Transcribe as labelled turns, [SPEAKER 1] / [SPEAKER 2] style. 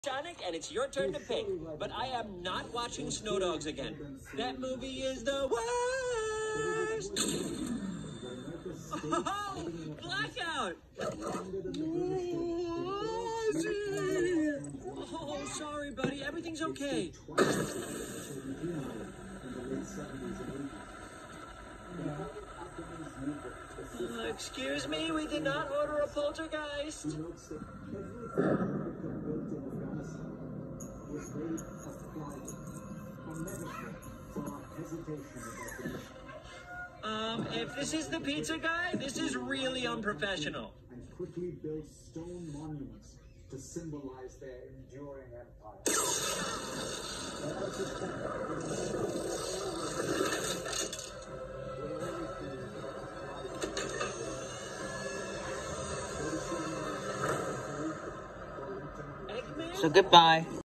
[SPEAKER 1] Sonic, and it's your turn to pick. But I am not watching Snow Dogs again. That movie is the worst. Oh, blackout. Oh, sorry, buddy. Everything's okay. Excuse me, we did not order a poltergeist. If this is the pizza guy, this is really unprofessional.
[SPEAKER 2] And quickly build stone monuments to symbolize their enduring empire.
[SPEAKER 1] Eggman?
[SPEAKER 3] So goodbye.